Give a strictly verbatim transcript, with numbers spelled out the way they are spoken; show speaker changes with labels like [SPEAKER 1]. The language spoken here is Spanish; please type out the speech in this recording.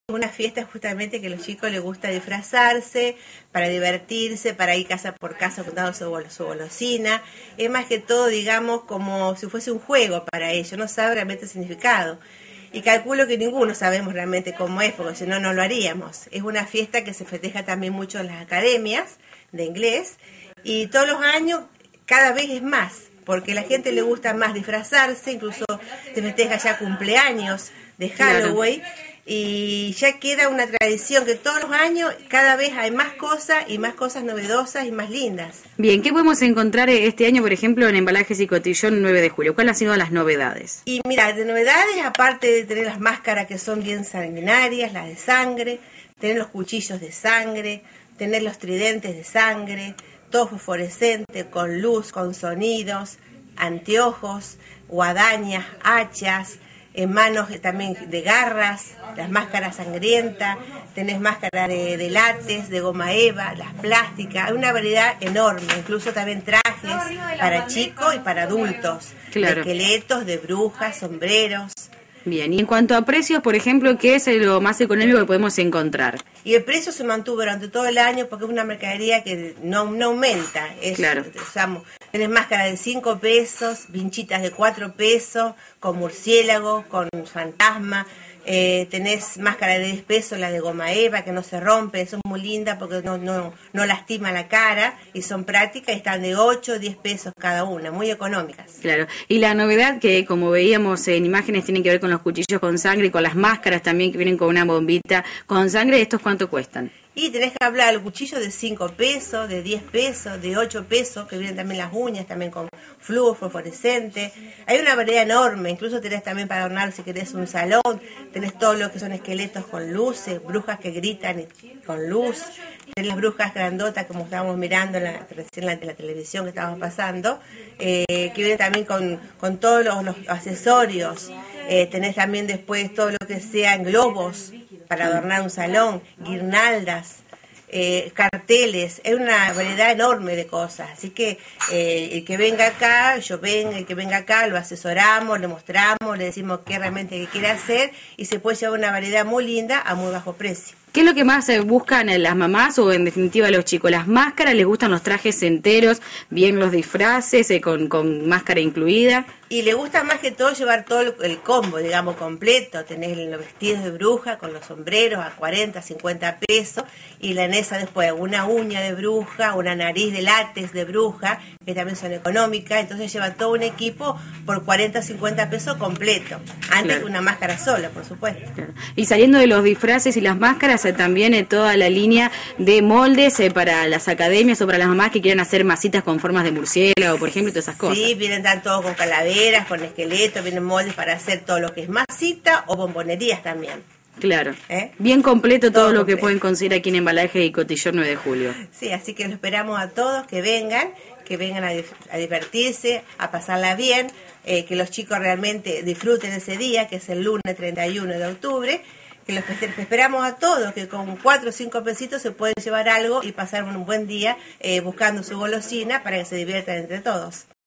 [SPEAKER 1] Una fiesta justamente que a los chicos les gusta disfrazarse, para divertirse, para ir casa por casa contando su, gol su golosina. Es más que todo, digamos, como si fuese un juego para ellos, no sabe realmente el significado. Y calculo que ninguno sabemos realmente cómo es, porque si no, no lo haríamos. Es una fiesta que se festeja también mucho en las academias de inglés, y todos los años cada vez es más, porque a la gente le gusta más disfrazarse, incluso se festeja ya cumpleaños de Halloween. Claro. Y ya queda una tradición que todos los años cada vez hay más cosas y más cosas novedosas y más lindas.
[SPEAKER 2] Bien, ¿qué podemos encontrar este año, por ejemplo, en Embalajes y Cotillón nueve de julio? ¿Cuáles han sido las novedades?
[SPEAKER 1] Y mira, de novedades, aparte de tener las máscaras que son bien sanguinarias, las de sangre, tener los cuchillos de sangre, tener los tridentes de sangre, todo fosforescente, con luz, con sonidos, anteojos, guadañas, hachas, en manos también de garras, las máscaras sangrientas, tenés máscaras de, de látex, de goma eva, las plásticas, hay una variedad enorme, incluso también trajes para chicos y para adultos, claro. De esqueletos, de brujas, sombreros.
[SPEAKER 2] Bien, y en cuanto a precios, por ejemplo, ¿qué es lo más económico que podemos encontrar?
[SPEAKER 1] Y el precio se mantuvo durante todo el año porque es una mercadería que no, no aumenta. Es,
[SPEAKER 2] claro.
[SPEAKER 1] Usamos, tenés máscaras de cinco pesos, vinchitas de cuatro pesos, con murciélago, con fantasma. Eh, tenés máscara de diez pesos, la de goma eva, que no se rompe, son muy lindas porque no, no, no lastima la cara y son prácticas y están de ocho o diez pesos cada una, muy económicas.
[SPEAKER 2] Claro, y la novedad que como veíamos en imágenes tiene que ver con los cuchillos con sangre y con las máscaras también que vienen con una bombita con sangre, ¿estos cuánto cuestan?
[SPEAKER 1] Y tenés que hablar de los cuchillos de cinco pesos, de diez pesos, de ocho pesos, que vienen también las uñas, también con flujo fosforescente. Hay una variedad enorme, incluso tenés también para adornar si querés un salón, tenés todo lo que son esqueletos con luces, brujas que gritan con luz, tenés las brujas grandotas como estábamos mirando en la, recién en la televisión que estábamos pasando, eh, que vienen también con, con todos los, los accesorios, eh, tenés también después todo lo que sea en globos, para adornar un salón, guirnaldas, eh, carteles, es una variedad enorme de cosas. Así que eh, el que venga acá, yo venga, el que venga acá, lo asesoramos, le mostramos, le decimos qué realmente quiere hacer y se puede llevar una variedad muy linda a muy bajo precio.
[SPEAKER 2] ¿Qué es lo que más buscan las mamás o en definitiva los chicos? ¿Las máscaras? ¿Les gustan los trajes enteros? ¿Bien los disfraces eh, con, con máscara incluida?
[SPEAKER 1] Y le gusta más que todo llevar todo el combo, digamos, completo. Tenés los vestidos de bruja con los sombreros a cuarenta, cincuenta pesos. Y la nesa después, una uña de bruja, una nariz de látex de bruja, que también son económicas. Entonces lleva todo un equipo por cuarenta, cincuenta pesos completo. Antes claro. que una máscara sola, por supuesto.
[SPEAKER 2] Claro. Y saliendo de los disfraces y las máscaras, eh, también eh, toda la línea de moldes eh, para las academias o para las mamás que quieran hacer masitas con formas de murciélago, por ejemplo, y todas esas cosas.
[SPEAKER 1] Sí, vienen todos con calaveras, con esqueletos, vienen moldes para hacer todo lo que es masita o bombonerías también.
[SPEAKER 2] Claro,
[SPEAKER 1] ¿Eh?
[SPEAKER 2] Bien completo todo, todo lo
[SPEAKER 1] completo.
[SPEAKER 2] que pueden conseguir aquí en Embalajes y Cotillón nueve de julio.
[SPEAKER 1] Sí, así que lo esperamos a todos que vengan, que vengan a, a divertirse, a pasarla bien, eh, que los chicos realmente disfruten ese día, que es el lunes treinta y uno de octubre, que los esperamos a todos, que con cuatro o cinco pesitos se pueden llevar algo y pasar un buen día eh, buscando su golosina para que se diviertan entre todos.